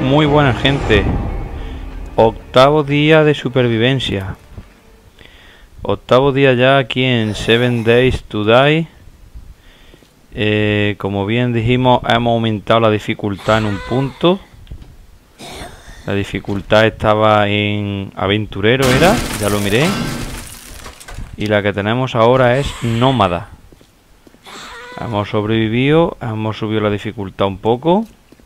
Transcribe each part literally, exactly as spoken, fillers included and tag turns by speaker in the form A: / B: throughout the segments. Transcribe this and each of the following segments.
A: Muy buena gente. Octavo día de supervivencia. Octavo día ya aquí en Seven Days to Die. Eh, como bien dijimos, hemos aumentado la dificultad en un punto. La dificultad estaba en aventurero, era, ya lo miré. Y la que tenemos ahora es nómada. Hemos sobrevivido, hemos subido la dificultad un poco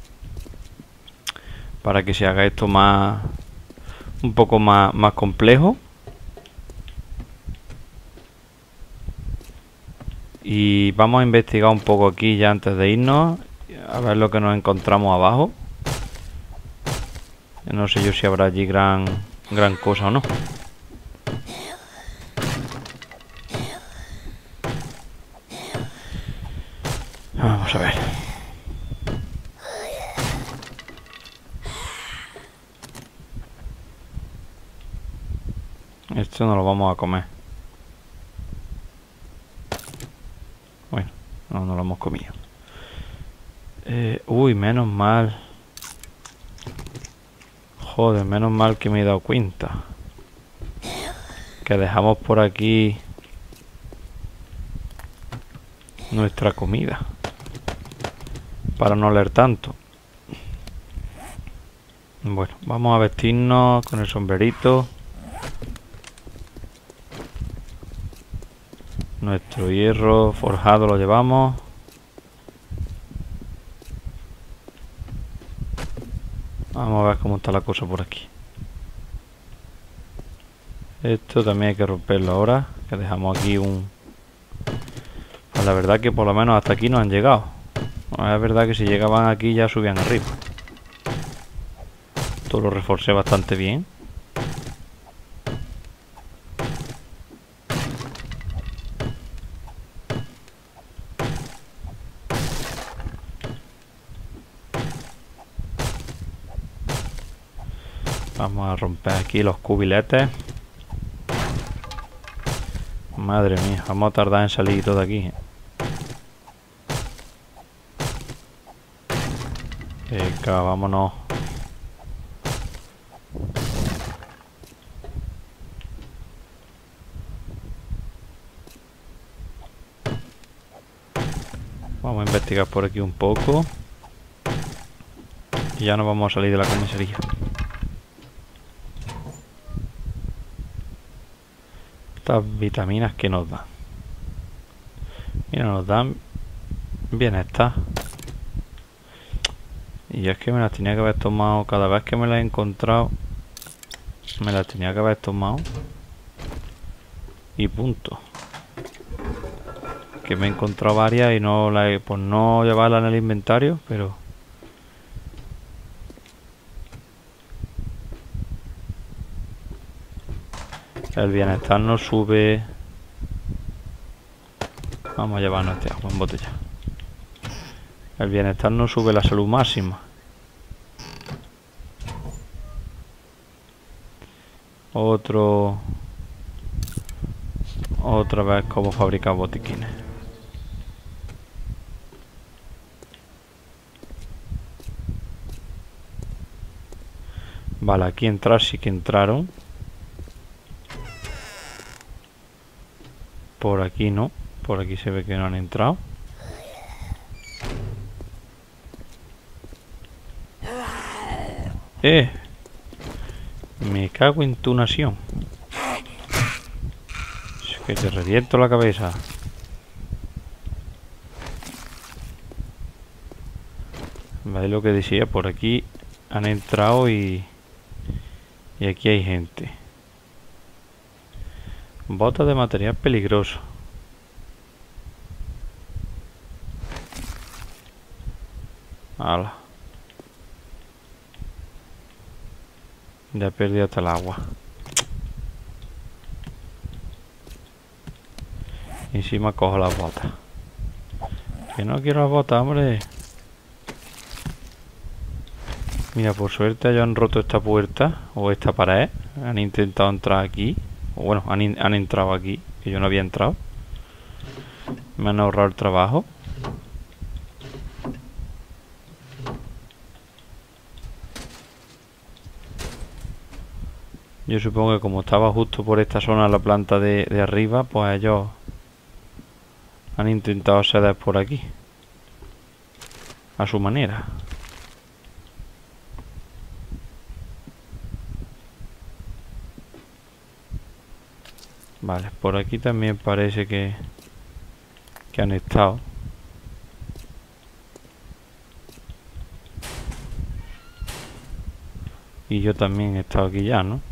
A: para que se haga esto más, un poco más, más complejo. Y vamos a investigar un poco aquí ya antes de irnos, a ver lo que nos encontramos abajo. No sé yo si habrá allí gran, gran cosa o no. Vamos a ver. Esto no lo vamos a comer. Bueno, no, no lo hemos comido. Eh, uy, menos mal. Joder, menos mal que me he dado cuenta. Que dejamos por aquí nuestra comida. Para no leer tanto. Bueno, vamos a vestirnos con el sombrerito. Nuestro hierro forjado lo llevamos. Vamos a ver cómo está la cosa por aquí. Esto también hay que romperlo ahora, que dejamos aquí un... Pues la verdad que por lo menos hasta aquí no han llegado. Es verdad que si llegaban aquí ya subían arriba. Esto lo reforcé bastante bien. Vamos a romper aquí los cubiletes. Madre mía, vamos a tardar en salir todo de aquí. Venga, vámonos. Vamos a investigar por aquí un poco. Y ya nos vamos a salir de la comisaría. Estas vitaminas que nos dan. Mira, nos dan bienestar. Y es que me las tenía que haber tomado. Cada vez que me las he encontrado, me las tenía que haber tomado. Y punto. Que me he encontrado varias y no la he, por no llevarlas en el inventario, pero... El bienestar no sube. Vamos a llevarnos este agua en botella. El bienestar no sube la salud máxima. Otro... Otra vez cómo fabricar botiquines. Vale, aquí entrar sí que entraron. Por aquí no. Por aquí se ve que no han entrado. ¡Eh! Me cago en tu nación. Es que te reviento la cabeza. Vale, lo que decía, por aquí han entrado y... Y aquí hay gente. Botas de material peligroso. Hala. Ya he perdido hasta el agua. Encima cojo las botas. Que no quiero las botas, hombre. Mira, por suerte ellos han roto esta puerta o esta pared. Han intentado entrar aquí. O bueno, han, han entrado aquí, que yo no había entrado. Me han ahorrado el trabajo. Yo supongo que como estaba justo por esta zona la planta de, de arriba, pues ellos han intentado acceder por aquí. A su manera. Vale, por aquí también parece que, que han estado. Y yo también he estado aquí ya, ¿no?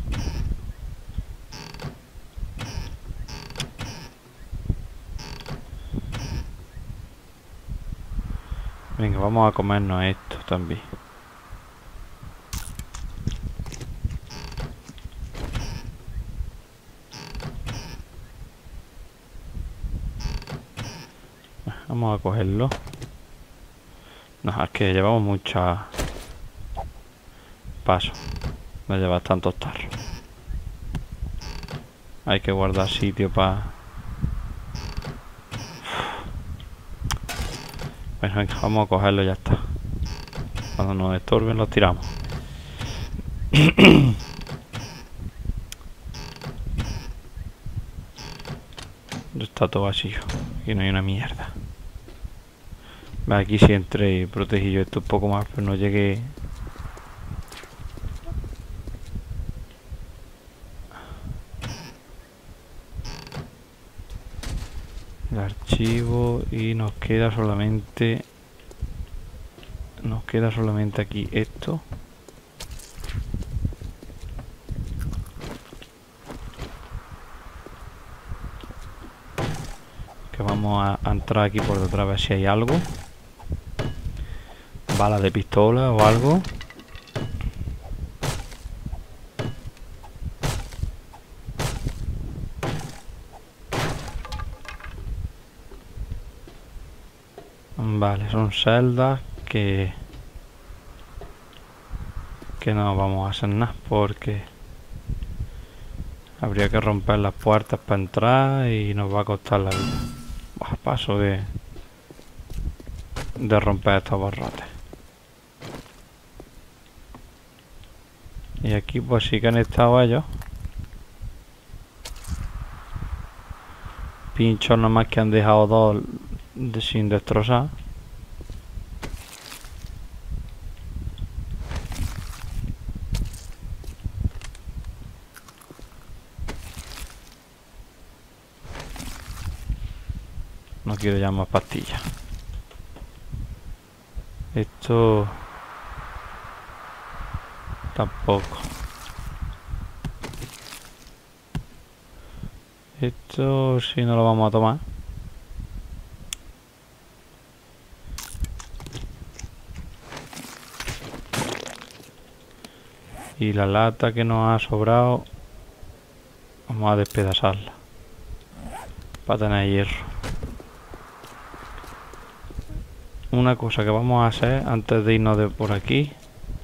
A: Venga, vamos a comernos esto también. Vamos a cogerlo. No, es que llevamos muchas pasos. No llevas tantos tarros. Hay que guardar sitio para... Bueno, venga, vamos a cogerlo y ya está. Cuando nos estorben los tiramos. Está todo vacío. Aquí no hay una mierda. Aquí sí entré y protegí yo esto un poco más, pero no llegué. El archivo y nos queda solamente nos queda solamente aquí esto. Que vamos a, a entrar aquí por detrás a ver si hay algo. Bala de pistola o algo. Vale, son celdas que que no vamos a hacer nada porque habría que romper las puertas para entrar y nos va a costar la vida. Buah, paso de de romper estos barrotes. Y aquí pues sí que han estado ellos. Pinchos nomás que han dejado dos de, sin destrozar. No quiero ya más pastillas. Esto... tampoco. Esto sí no lo vamos a tomar. Y la lata que nos ha sobrado vamos a despedazarla para tener hierro. Una cosa que vamos a hacer antes de irnos de por aquí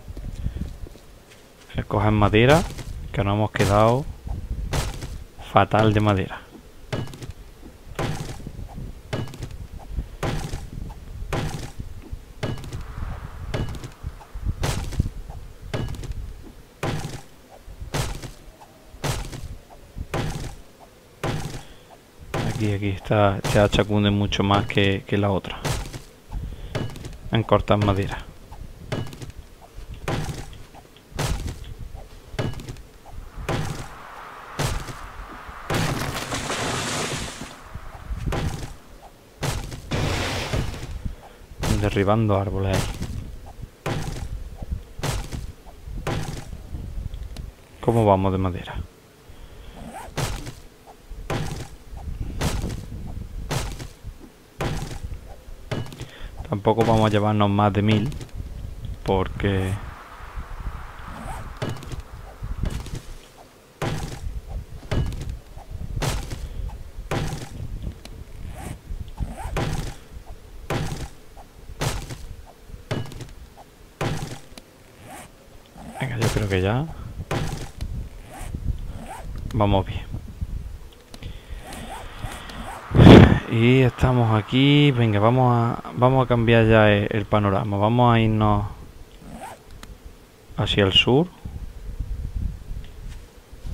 A: es coger madera, que nos hemos quedado fatal de madera. Aquí, aquí está, este hacha cunde mucho más que, que la otra en cortar madera. Derribando árboles ahí. ¿Cómo vamos de madera? Tampoco vamos a llevarnos más de mil porque venga, yo creo que ya vamos bien. Y estamos aquí. Venga, vamos a vamos a cambiar ya el, el panorama. Vamos a irnos hacia el sur.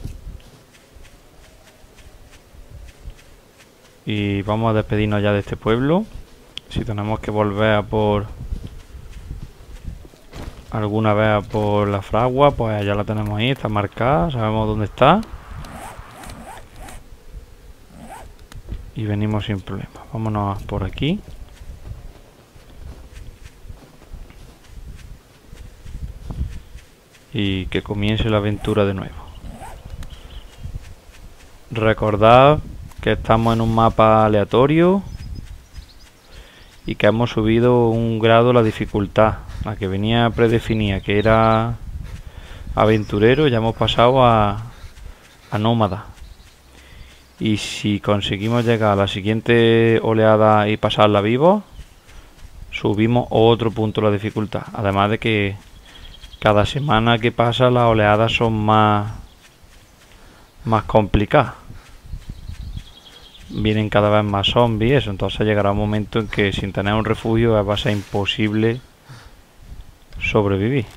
A: Y vamos a despedirnos ya de este pueblo. Si tenemos que volver a por alguna vez a por la fragua, pues ya la tenemos ahí, está marcada, sabemos dónde está. Y venimos sin problema. Vámonos por aquí. Y que comience la aventura de nuevo. Recordad que estamos en un mapa aleatorio y que hemos subido un grado la dificultad. La que venía predefinida, que era aventurero, ya hemos pasado a, a nómada. Y si conseguimos llegar a la siguiente oleada y pasarla vivo, subimos otro punto la dificultad. Además de que cada semana que pasa las oleadas son más, más complicadas. Vienen cada vez más zombies, eso, entonces llegará un momento en que sin tener un refugio va a ser imposible sobrevivir.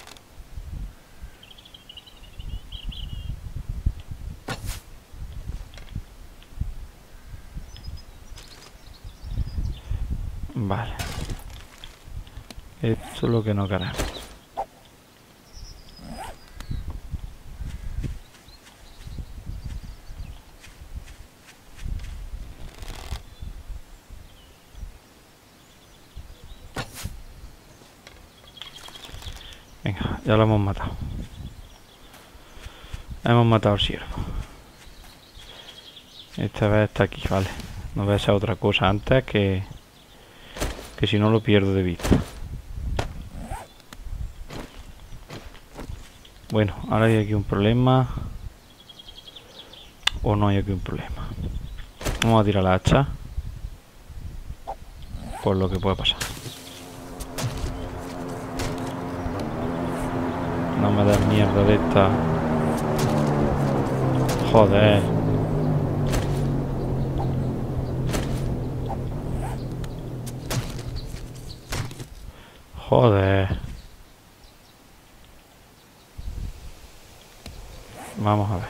A: Vale. Esto es lo que no queremos. Venga, ya lo hemos matado. Hemos matado al ciervo. Esta vez está aquí, vale. No voy a hacer otra cosa antes que... Que si no lo pierdo de vista. Bueno, ahora hay aquí un problema. O no hay aquí un problema. Vamos a tirar la hacha. Por lo que pueda pasar. No me da mierda de esta. Joder. Joder. Vamos a ver.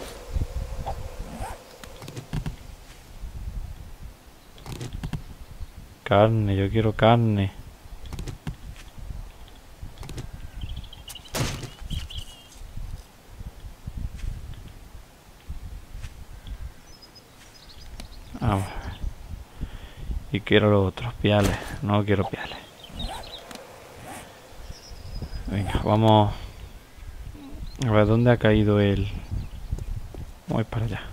A: Carne, yo quiero carne. Vamos a ver. Y quiero los otros piales. No quiero piales. Venga, vamos a ver dónde ha caído el... Voy para allá.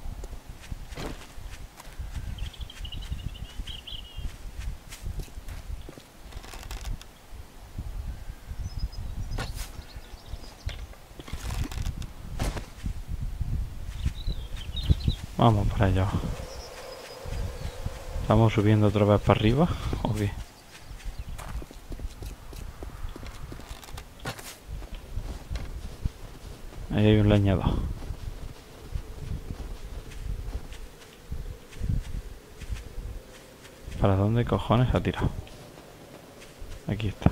A: Vamos para allá. ¿Estamos subiendo otra vez para arriba? ¿O qué? Ahí hay un leñador. ¿Para dónde cojones ha tirado? Aquí está.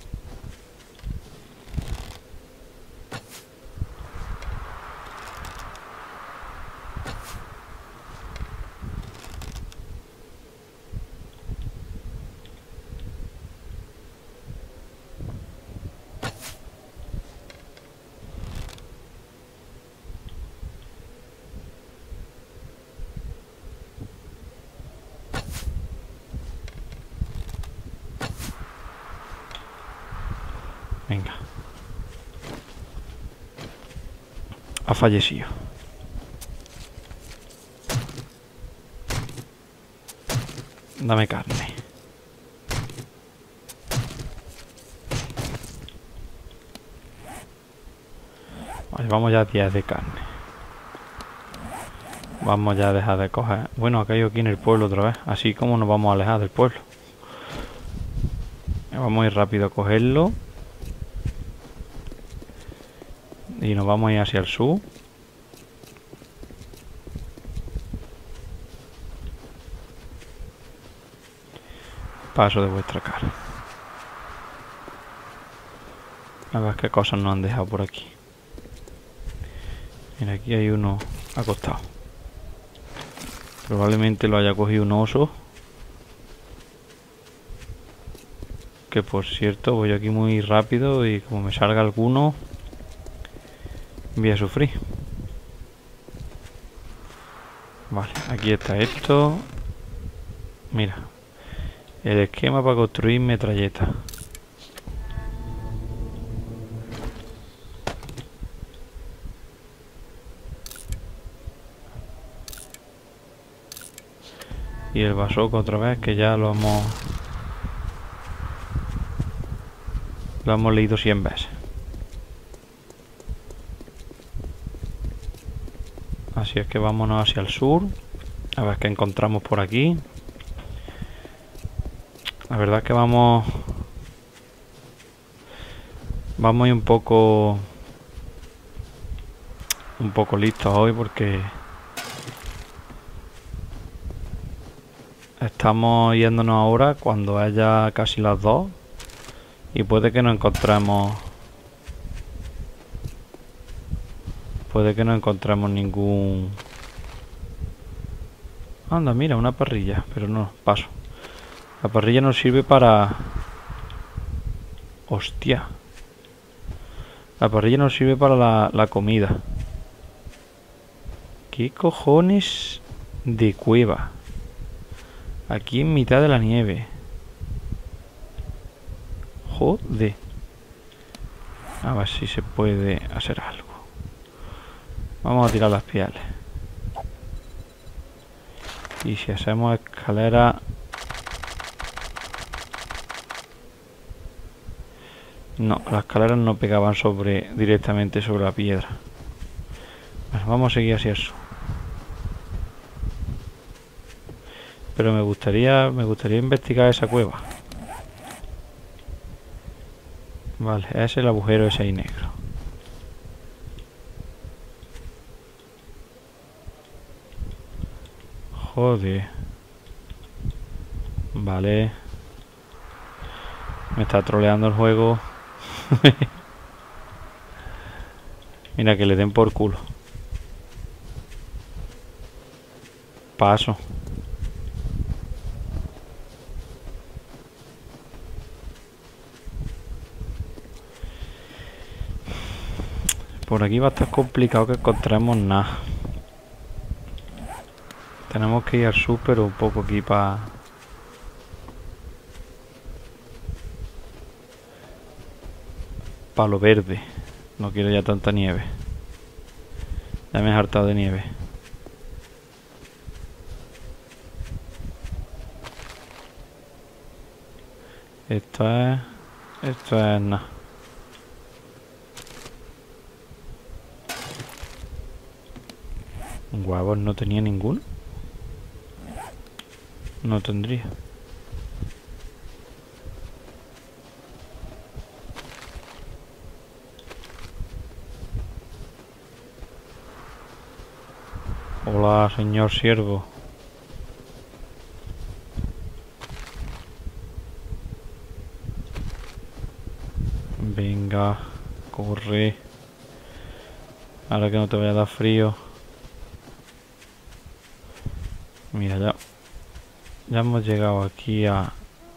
A: Venga. Ha fallecido. Dame carne. Vale, vamos ya a diez de carne. Vamos ya a dejar de coger. Bueno, ha caído aquí en el pueblo otra vez. Así como nos vamos a alejar del pueblo. Vamos a ir rápido a cogerlo. Y nos vamos a ir hacia el sur. Paso de vuestra cara. A ver qué cosas nos han dejado por aquí. Mira, aquí hay uno acostado. Probablemente lo haya cogido un oso. Que por cierto, voy aquí muy rápido y como me salga alguno, voy a sufrir. Vale, aquí está esto. Mira, el esquema para construir metralleta. Y el bazoca otra vez, que ya lo hemos lo hemos leído cien veces. Así es que vámonos hacia el sur, a ver qué encontramos por aquí. La verdad es que vamos vamos a ir un poco un poco listos hoy, porque estamos yéndonos ahora cuando haya casi las dos y puede que no encontremos puede que no encontremos ningún... Anda, mira, una parrilla, pero no, paso. La parrilla nos sirve para... Hostia. La parrilla nos sirve para la, la comida. ¿Qué cojones de cueva? Aquí en mitad de la nieve. Joder. A ver si se puede hacer algo. Vamos a tirar las pieles. Y si hacemos escalera... No, las escaleras no pegaban sobre directamente sobre la piedra. Bueno, vamos a seguir hacia eso. Pero me gustaría, me gustaría investigar esa cueva. Vale, es el agujero ese ahí negro. Joder. Vale. Me está troleando el juego. Mira, que le den por culo. Paso. Por aquí va a estar complicado que encontremos nada. Tenemos que ir al sur, pero un poco aquí para... Para lo verde. No quiero ya tanta nieve. Ya me he hartado de nieve. Esto es... Esto es nada. Huevos no tenía ninguno. No tendría. Hola, señor siervo. Venga, corre. Ahora que no te vaya a dar frío. Mira, ya, ya hemos llegado aquí a...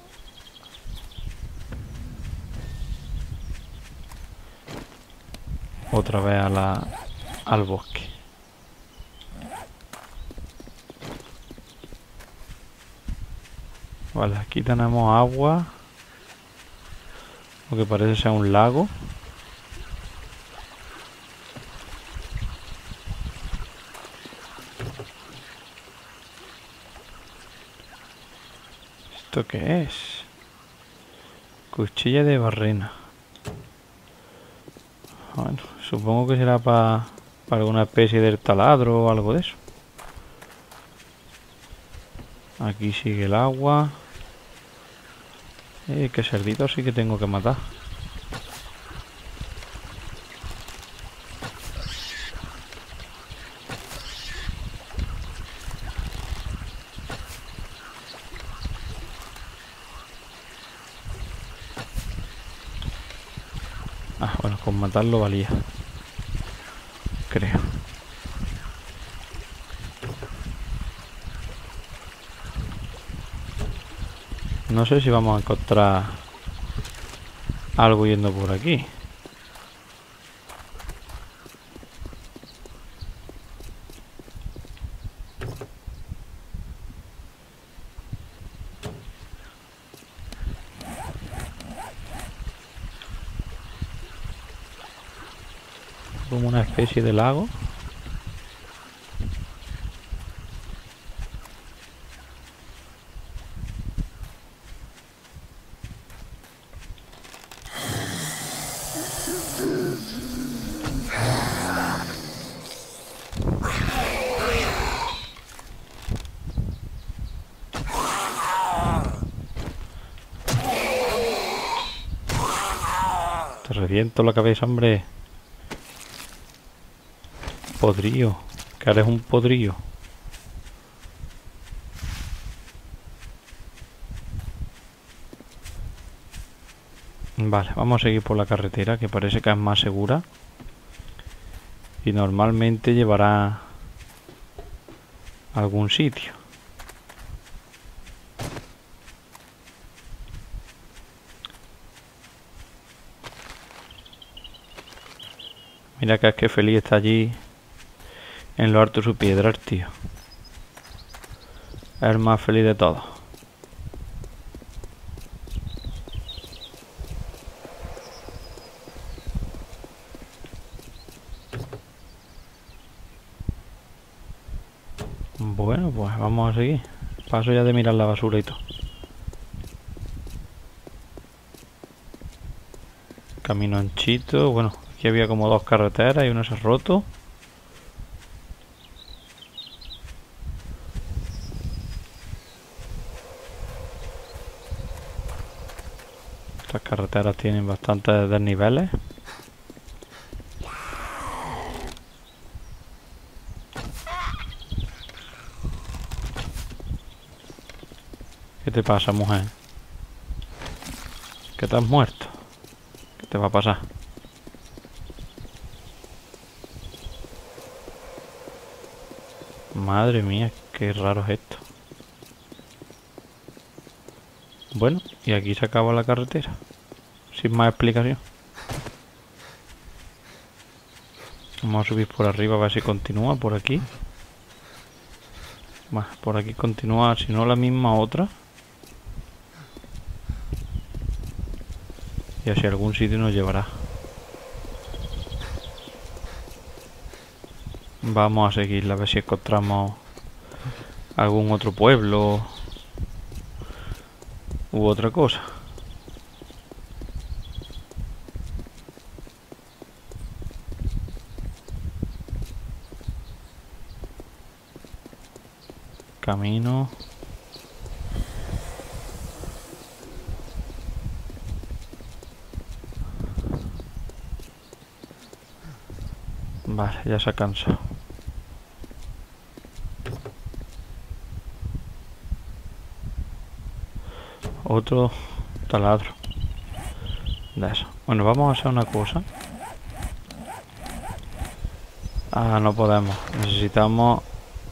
A: Otra vez a la, al bosque. Vale, aquí tenemos agua. Lo que parece ser un lago. ¿Esto qué es? Cuchilla de barrena. Bueno, supongo que será para pa alguna especie de taladro o algo de eso. Aquí sigue el agua. Eh, que cerdito sí que tengo que matar. Ah, bueno, con matarlo valía. Creo. No sé si vamos a encontrar algo yendo por aquí. Como una especie de lago. Te reviento la cabeza, hombre. Podrillo. Que eres un podrillo. Vale, vamos a seguir por la carretera, que parece que es más segura. Y normalmente llevará a algún sitio. Mira que es que Feliz está allí en lo alto de su piedra, el tío. Es el más feliz de todos. Bueno, pues vamos a seguir. Paso ya de mirar la basura y todo. Camino anchito. Bueno, aquí había como dos carreteras y uno se ha roto. Estas carreteras tienen bastantes desniveles. ¿Qué te pasa, mujer? ¿Que te has muerto? ¿Qué te va a pasar? Madre mía, qué raro es esto. Bueno, y aquí se acaba la carretera. Sin más explicación. Vamos a subir por arriba a ver si continúa por aquí. Más, por aquí continúa, si no la misma otra. Y hacia algún sitio nos llevará. Vamos a seguirla a ver si encontramos algún otro pueblo u otra cosa. Camino. Vale, ya se ha cansado. Otro taladro de eso. Bueno, vamos a hacer una cosa. Ah, no podemos. Necesitamos...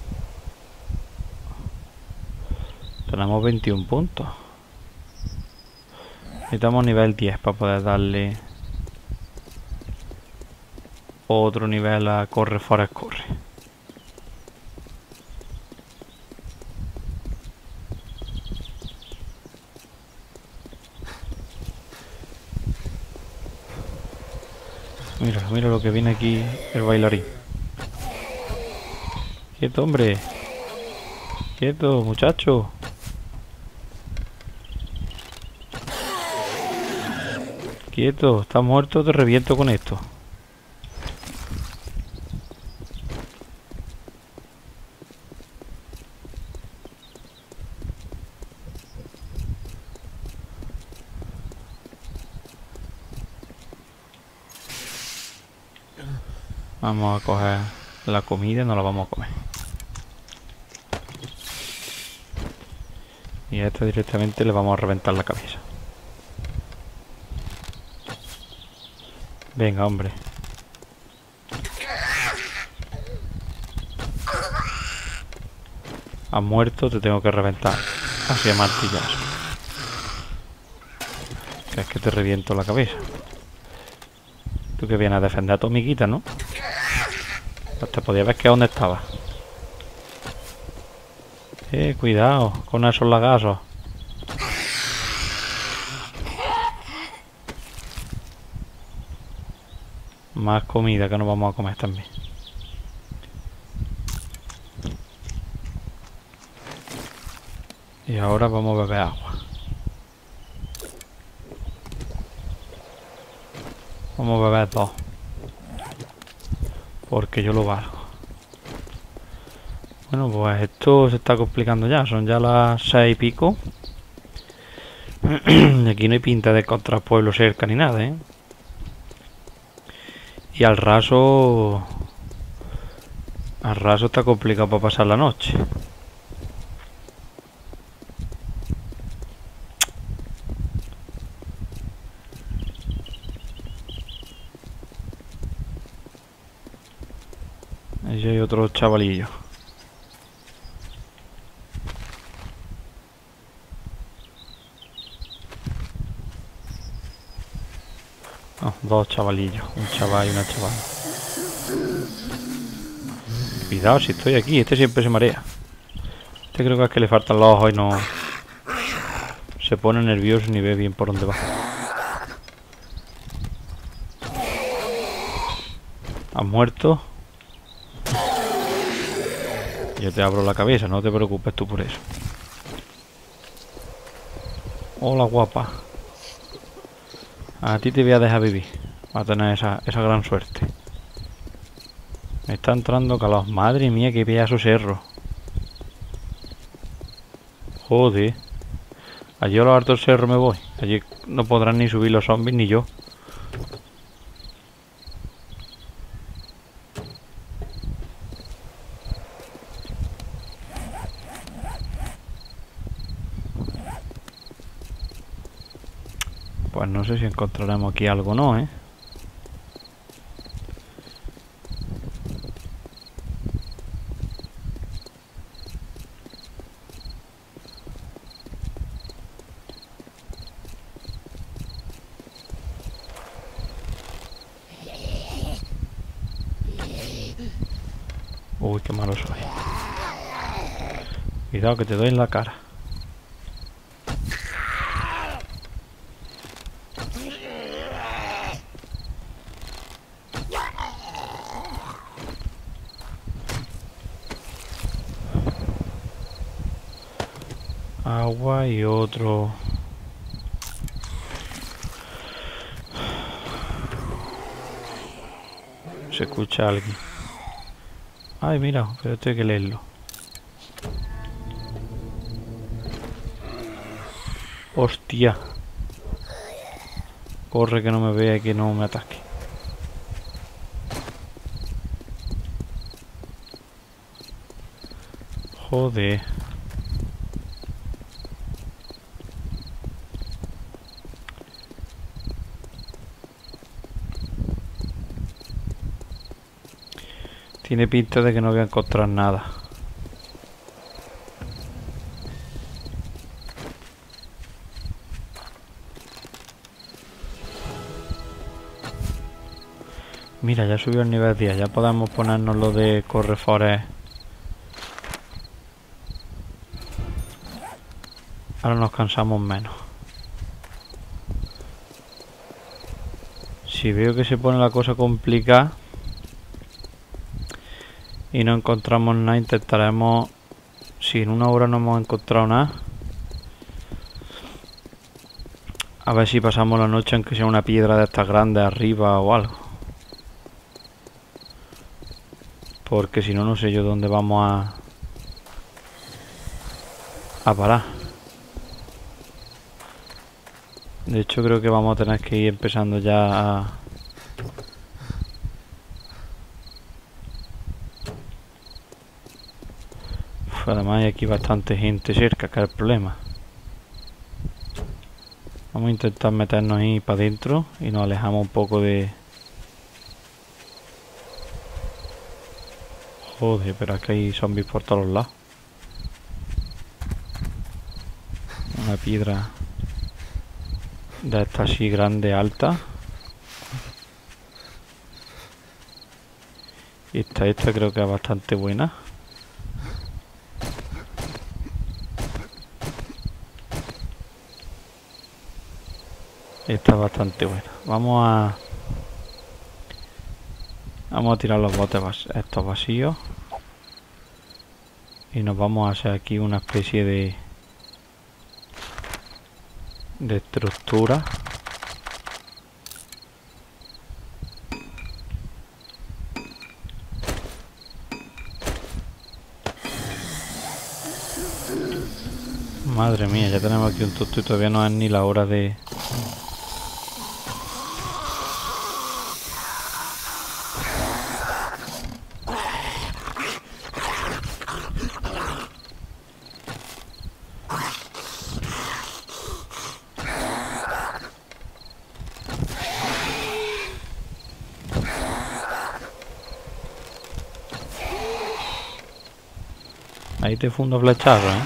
A: Tenemos veintiún puntos. Necesitamos nivel diez para poder darle otro nivel a Corre Forest Corre. Mira, mira lo que viene aquí el bailarín. Quieto, hombre. Quieto, muchacho. Quieto, está muerto, te reviento con esto. Vamos a coger la comida y nos la vamos a comer. Y a este directamente le vamos a reventar la cabeza. Venga, hombre. Has muerto, te tengo que reventar. Así a martillazo. Que es que te reviento la cabeza. Tú que vienes a defender a tu amiguita, ¿no? Pues te podía ver que dónde estaba. Eh, cuidado con esos lagazos. Más comida que nos vamos a comer también. Y ahora vamos a beber agua. Vamos a beber dos. Porque yo lo valgo. Bueno, pues esto se está complicando ya. Son ya las seis y pico. Y aquí no hay pinta de encontrar pueblo cerca ni nada, ¿eh? Y al raso... Al raso está complicado para pasar la noche. Allí hay otro chavalillo. No, dos chavalillos. Un chaval y una chavala. Cuidado si estoy aquí. Este siempre se marea. Este creo que es que le faltan los ojos y no... Se pone nervioso ni ve bien por dónde va. ¿Has muerto? Yo te abro la cabeza, no te preocupes tú por eso. Hola, guapa. A ti te voy a dejar vivir. Va a tener esa, esa gran suerte. Me está entrando calor. Madre mía, que pedazo cerro. Joder. Allí a lo alto del cerro me voy. Allí no podrán ni subir los zombies ni yo. Pues no sé si encontraremos aquí algo o no, ¿eh? Uy, qué malo soy. Cuidado que te doy en la cara. Agua y otro. Se escucha a alguien. Ay, mira, pero esto hay que leerlo. Hostia. Corre que no me vea y que no me ataque. Joder. Tiene pinta de que no voy a encontrar nada. Mira, ya subió el nivel diez. Ya podemos ponernos lo de correfores. Ahora nos cansamos menos. Si veo que se pone la cosa complicada y no encontramos nada, intentaremos... Si en una hora no hemos encontrado nada, a ver si pasamos la noche aunque sea una piedra de estas grandes arriba o algo. Porque si no, no sé yo dónde vamos a... a parar. De hecho creo que vamos a tener que ir empezando ya a... Uf, además hay aquí bastante gente cerca, que es el problema. Vamos a intentar meternos ahí para adentro y nos alejamos un poco de... Joder, pero aquí hay zombies por todos lados. Una piedra. de esta así grande, alta. Y esta, esta creo que es bastante buena. Esta es bastante buena. Vamos a... Vamos a tirar los botes estos vacíos. Y nos vamos a hacer aquí una especie de... de estructura. Madre mía, ya tenemos aquí un tusto y todavía no es ni la hora de... Ahí te fundo flechado, ¿eh?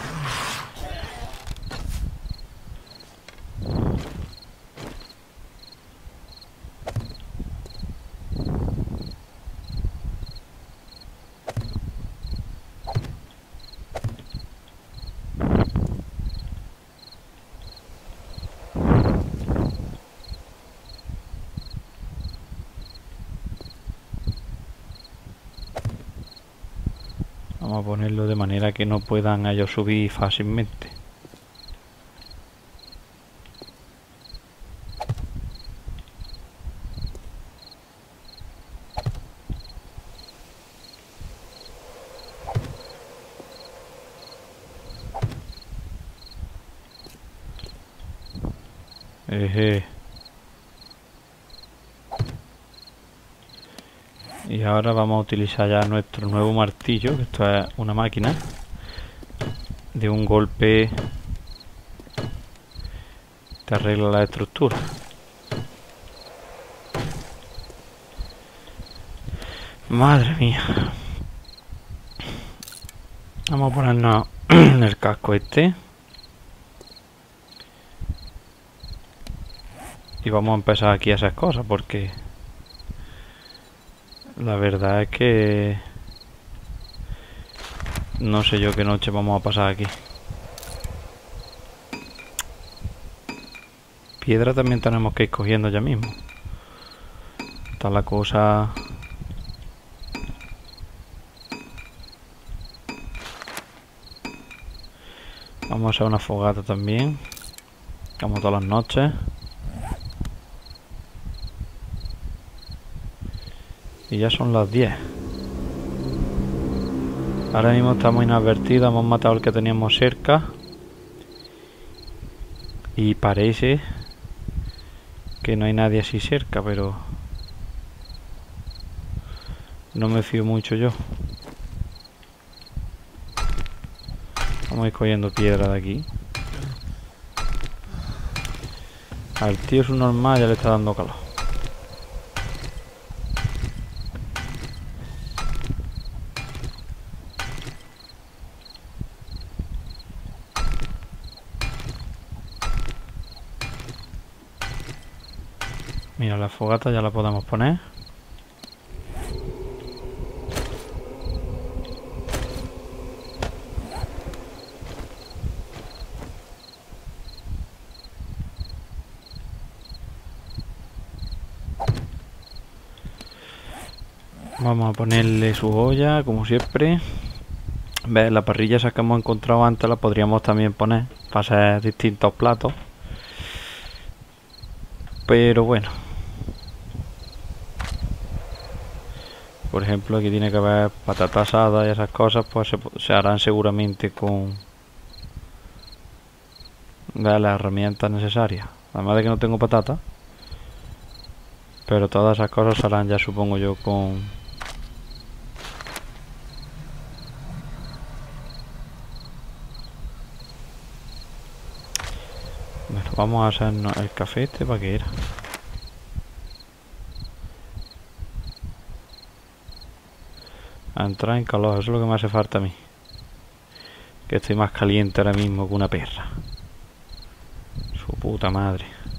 A: Vamos a ponerlo de manera que no puedan ellos subir fácilmente. Eje. Y ahora vamos a utilizar ya nuestro nuevo martillo, que esto es una máquina de un golpe te arregla la estructura. Madre mía. Vamos a ponernos el casco este. Y vamos a empezar aquí a esas cosas porque la verdad es que no sé yo qué noche vamos a pasar aquí. Piedra también tenemos que ir cogiendo ya mismo. Está la cosa... Vamos a hacer una fogata también, como todas las noches. Y ya son las diez. Ahora mismo estamos inadvertidos, hemos matado al que teníamos cerca. Y parece que no hay nadie así cerca, pero no me fío mucho yo. Vamos a ir cogiendo piedra de aquí. Al tío su normal ya le está dando calor. Mira, la fogata ya la podemos poner. Vamos a ponerle su olla, como siempre. ¿Ves? La parrilla esa que hemos encontrado antes la podríamos también poner para hacer distintos platos. Pero bueno. Por ejemplo, aquí tiene que haber patatas asadas y esas cosas, pues se, se harán seguramente con ¿ves? Las herramientas necesarias. Además de que no tengo patata. Pero todas esas cosas se harán ya, supongo yo, con... Bueno, vamos a hacernos el café este, ¿para qué era? A entrar en calor, eso es lo que me hace falta a mí. Que estoy más caliente ahora mismo que una perra. Su puta madre.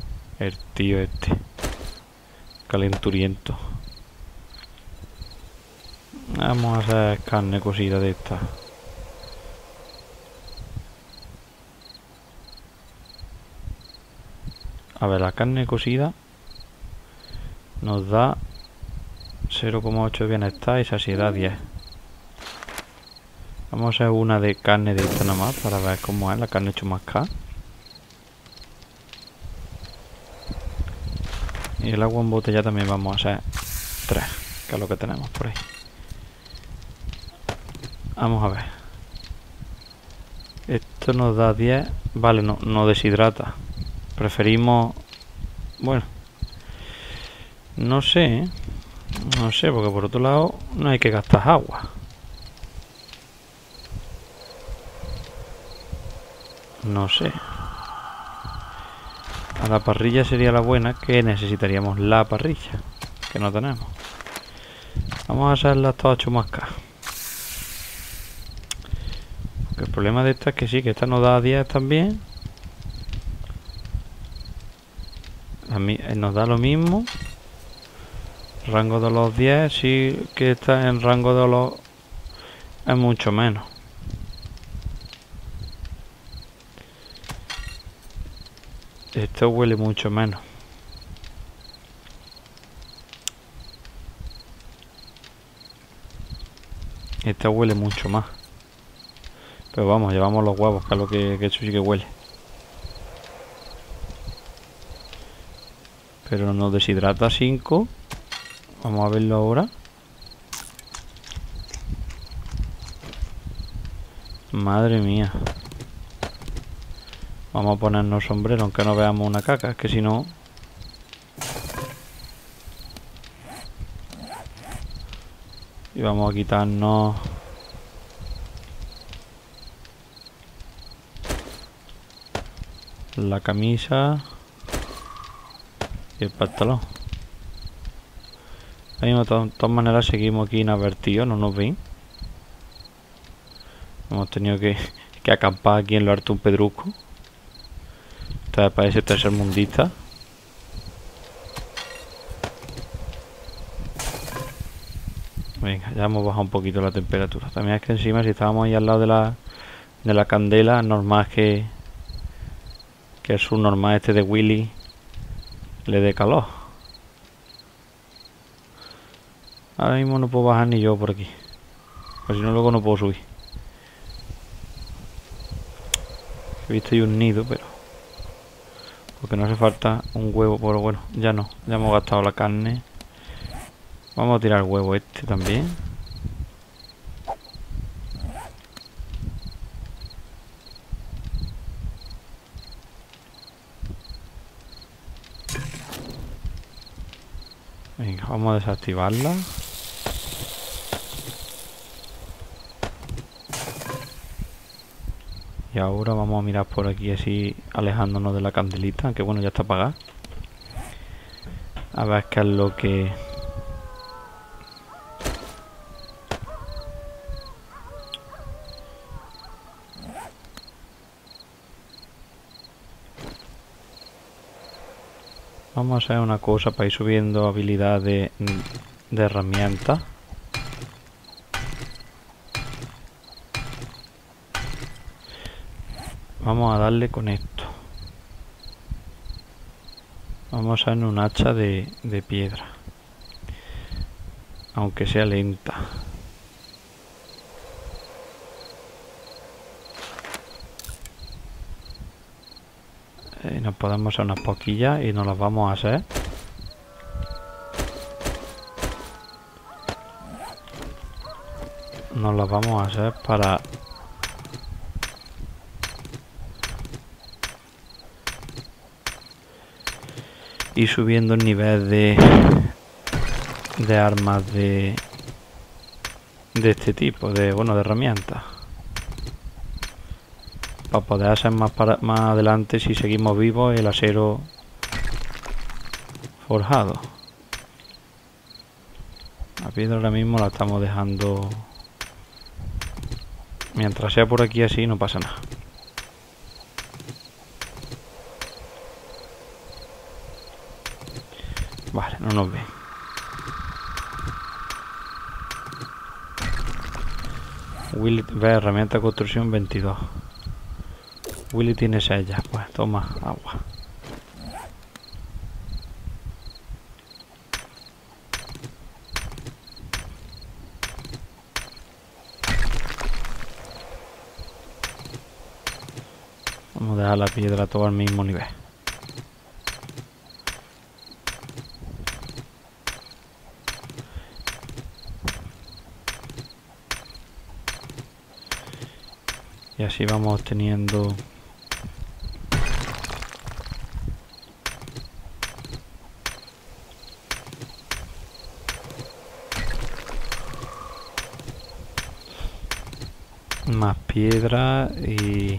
A: El tío este. Calenturiento. Vamos a hacer carne cocida de esta. A ver, la carne cocida nos da cero coma ocho de bienestar y saciedad diez. Vamos a hacer una de carne de esta nada más para ver cómo es la carne chumascada. Y el agua en botella también vamos a hacer tres, que es lo que tenemos por ahí. Vamos a ver. Esto nos da diez. Vale, no, no deshidrata. Preferimos... Bueno. No sé, ¿eh? No sé, porque por otro lado no hay que gastar agua. No sé. A la parrilla sería la buena, que necesitaríamos la parrilla, que no tenemos. Vamos a hacerlas todas chumascas. Porque el problema de esta es que sí, que esta nos da diez también. A mí nos da lo mismo. Rango de los diez, sí que está en rango de los... es mucho menos. Esto huele mucho menos. Esta huele mucho más. Pero vamos, llevamos los huevos, que es lo que, que eso sí que huele. Pero nos deshidrata cinco. Vamos a verlo ahora. Madre mía. Vamos a ponernos sombrero, aunque no veamos una caca, es que si no... Y vamos a quitarnos... la camisa... y el pantalón. De todas maneras seguimos aquí inadvertidos, no nos ven. Hemos tenido que, que acampar aquí en lo harto un pedrusco. Esta parece tercermundista. Venga, ya hemos bajado un poquito la temperatura. También es que encima si estábamos ahí al lado de la, de la candela, normal que, que el subnormal este de Willy le dé calor. Ahora mismo no puedo bajar ni yo por aquí. Pues si no luego no puedo subir. He visto ahí un nido, pero... porque no hace falta un huevo, pero bueno, ya no. Ya hemos gastado la carne. Vamos a tirar el huevo este también. Venga, vamos a desactivarla. Y ahora vamos a mirar por aquí así, alejándonos de la candelita, que bueno, ya está apagada. A ver qué es lo que... Vamos a hacer una cosa para ir subiendo habilidad de, de herramienta. Vamos a darle con esto. Vamos a hacer un hacha de, de piedra. Aunque sea lenta. Eh, nos podemos hacer unas poquillas y nos las vamos a hacer. Nos las vamos a hacer para... ir subiendo el nivel de de armas de de este tipo, de bueno, de herramientas, para poder hacer más para más adelante si seguimos vivos el acero forjado. La piedra ahora mismo la estamos dejando, mientras sea por aquí así no pasa nada. no nos ven. Willy, ve, herramienta de construcción veintidós. Willy tiene seis ya, pues toma agua. Vamos a dejar la piedra todo al mismo nivel. Y así vamos obteniendo más piedra y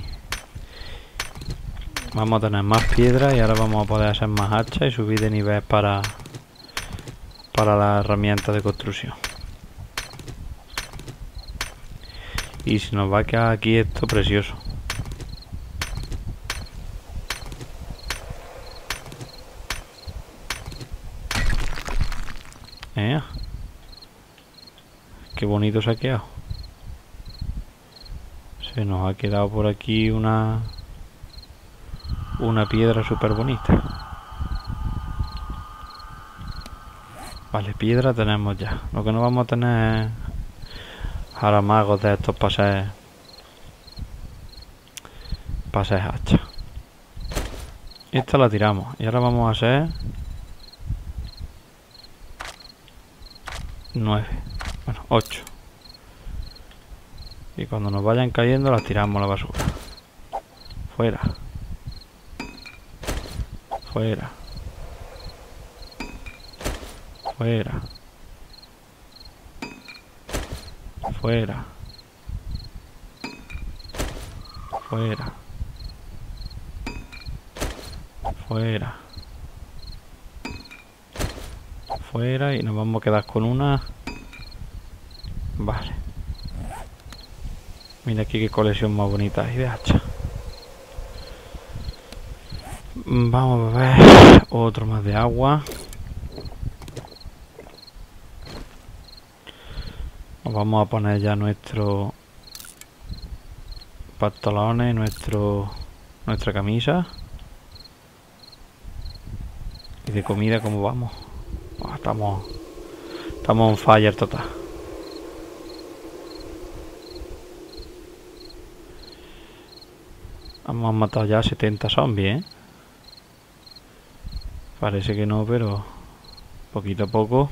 A: vamos a tener más piedra y ahora vamos a poder hacer más hachas y subir de nivel para para la herramienta de construcción. Y se nos va a quedar aquí esto precioso. ¿Eh? Qué bonito se ha quedado. Se nos ha quedado por aquí una una piedra súper bonita. Vale, piedra tenemos ya. Lo que no vamos a tener es jaramagos de estos para ser para ser hacha. Esta la tiramos y ahora vamos a hacer nueve, bueno, ocho. Y cuando nos vayan cayendo las tiramos a la basura. Fuera. Fuera. Fuera. Fuera. Fuera. Fuera. Fuera y nos vamos a quedar con una. Vale. Mira aquí qué colección más bonita hay de hacha. Vamos a ver otro más de agua. Nos vamos a poner ya nuestro pantalones, nuestro nuestra camisa. Y de comida, ¿cómo vamos? Oh, estamos estamos on fire total. Hemos matado ya setenta zombies, ¿eh? Parece que no, pero poquito a poco.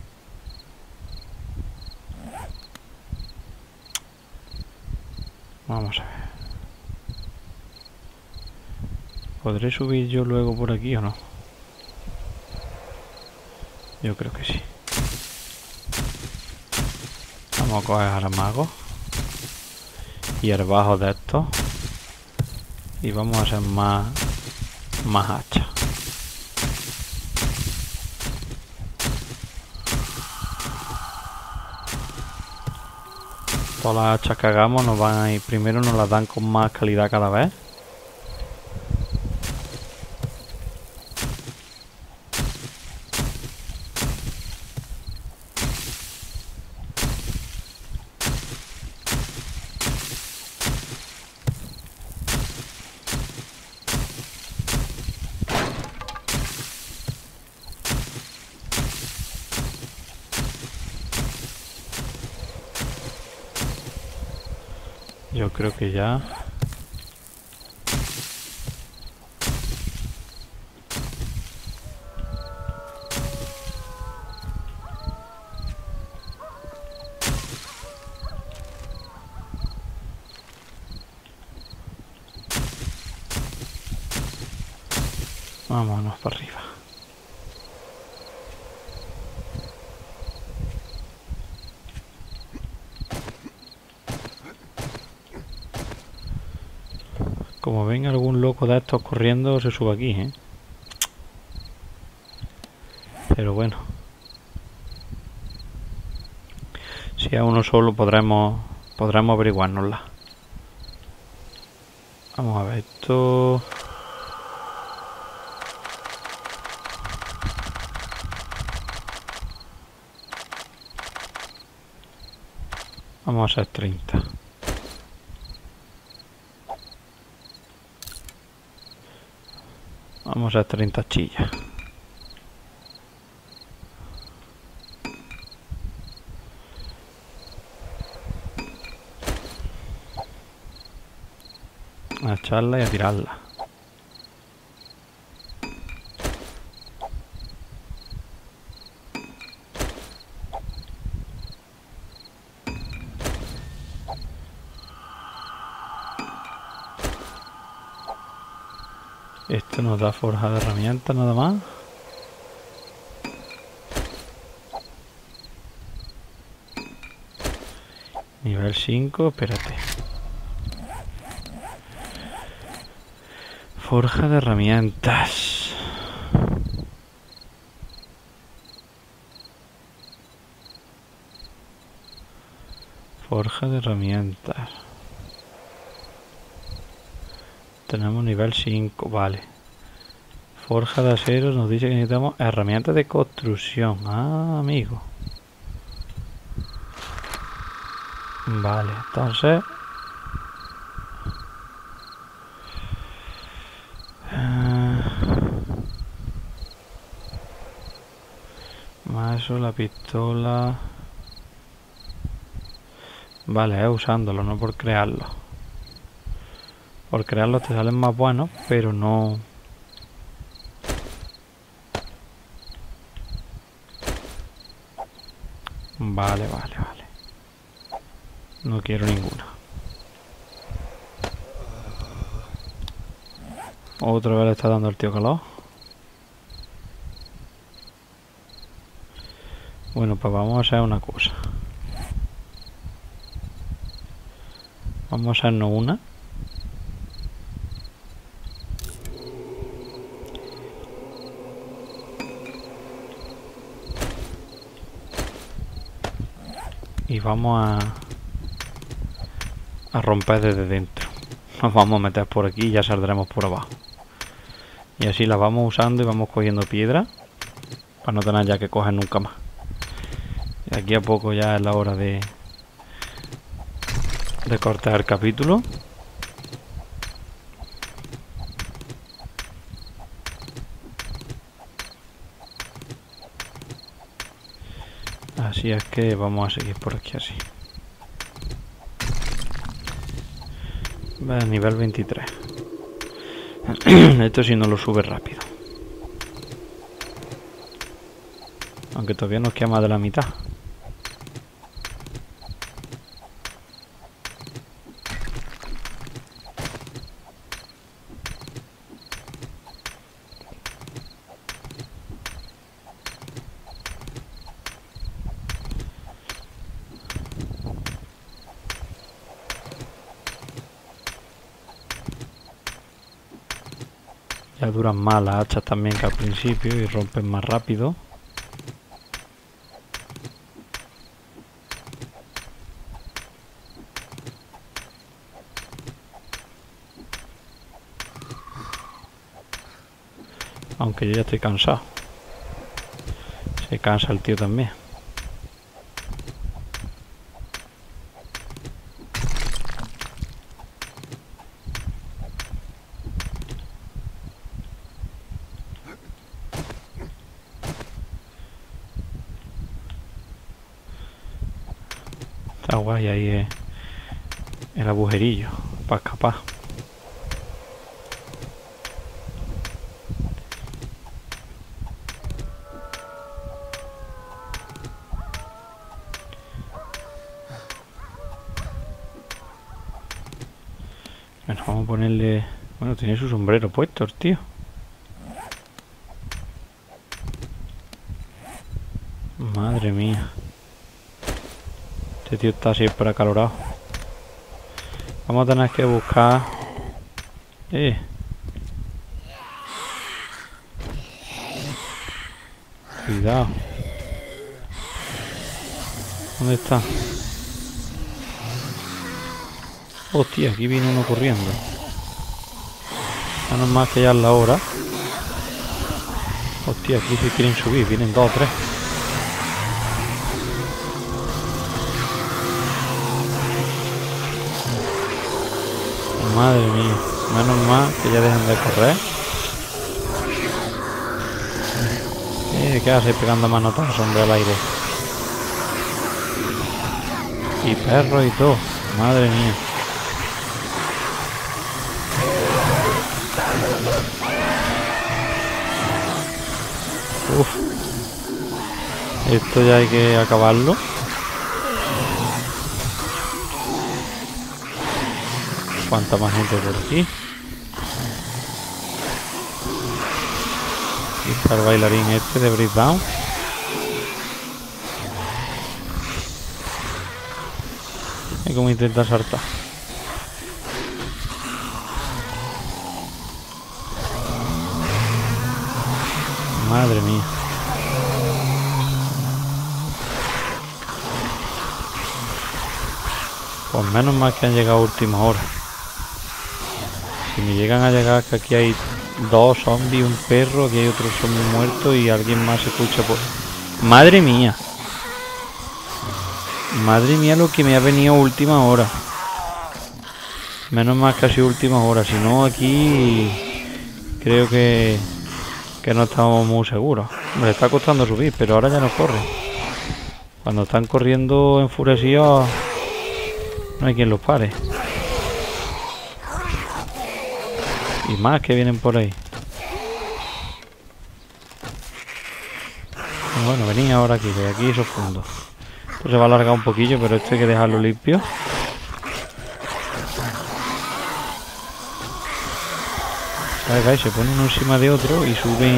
A: Vamos a ver. ¿Podré subir yo luego por aquí o no? Yo creo que sí. Vamos a coger jaramagos y herbajos de estos. Y vamos a hacer más, más hachas. Todas las hachas que hagamos nos van a ir, primero nos las dan con más calidad cada vez. Yo creo que ya. Vámonos para arriba. Como ven algún loco de estos corriendo, se sube aquí, ¿eh? Pero bueno. Si a uno solo podremos podremos averiguárnosla. Vamos a ver esto. Vamos a hacer treinta. Vamos a hacer treinta chillas. A echarla y a tirarla. Esto nos da forja de herramientas nada más. Nivel cinco, espérate. Forja de herramientas. Forja de herramientas. Tenemos nivel cinco, vale. Forja de acero nos dice que necesitamos herramientas de construcción. Ah, amigo. Vale, entonces... Más eso, la pistola... Vale, es usándolo, no por crearlo. Por crearlos te salen más buenos, pero no... Vale, vale, vale. No quiero ninguna. Otra vez le está dando el tío calor. Bueno, pues vamos a hacer una cosa. Vamos a hacernos una. Y vamos a, a romper desde dentro. Nos vamos a meter por aquí y ya saldremos por abajo. Y así las vamos usando y vamos cogiendo piedra. Para no tener ya que coger nunca más. Y aquí a poco ya es la hora de, de cortar el capítulo. Así es que vamos a seguir por aquí así. Vale, nivel veintitrés. Esto sí no lo sube rápido. Aunque todavía nos queda más de la mitad. Ya duran más las hachas también que al principio y rompen más rápido. Aunque yo ya estoy cansado. Se cansa el tío también. Está guay ahí eh, el agujerillo para escapar. Bueno, vamos a ponerle... Bueno, tiene su sombrero puesto el tío. Madre mía. Este tío está siempre acalorado. Vamos a tener que buscar... Eh. Cuidado. ¿Dónde está? Hostia, aquí viene uno corriendo. Menos más que ya es la hora. Hostia, aquí se quieren subir, vienen dos o tres. Madre mía. Menos mal que ya dejan de correr. Eh, ¿qué hace pegando manotazos, hombre, al aire? Y perro y todo. Madre mía. Uf. Esto ya hay que acabarlo. ¿Cuánta más gente por aquí? Y está el bailarín este de Bridgetown. Y como intenta saltar. Madre mía. Pues menos mal que han llegado a última hora. Si me llegan a llegar, que aquí hay dos zombies, un perro, aquí hay otro zombie muerto y alguien más se escucha por... ¡Madre mía! Madre mía lo que me ha venido a última hora. Menos mal que ha sido última hora. Si no, aquí creo que que no estamos muy seguros. Me está costando subir, pero ahora ya no corre. Cuando están corriendo enfurecidos, no hay quien los pare. Y más que vienen por ahí. Bueno, venía ahora aquí, de aquí esos fondos. Esto se va a alargar un poquillo, pero esto hay que dejarlo limpio. Vale, vale, se ponen uno encima de otro y suben.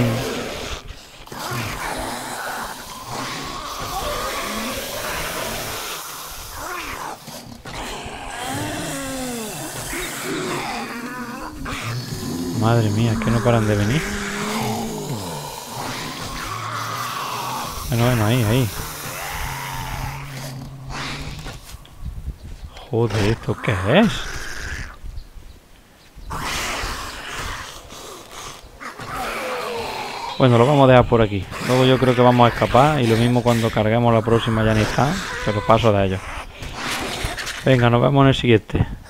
A: Madre mía, es que no paran de venir. Bueno, bueno, ahí, ahí. Joder, ¿esto qué es? Bueno, lo vamos a dejar por aquí. Luego yo creo que vamos a escapar y lo mismo cuando carguemos la próxima ya ni está, pero paso de ello. Venga, nos vemos en el siguiente.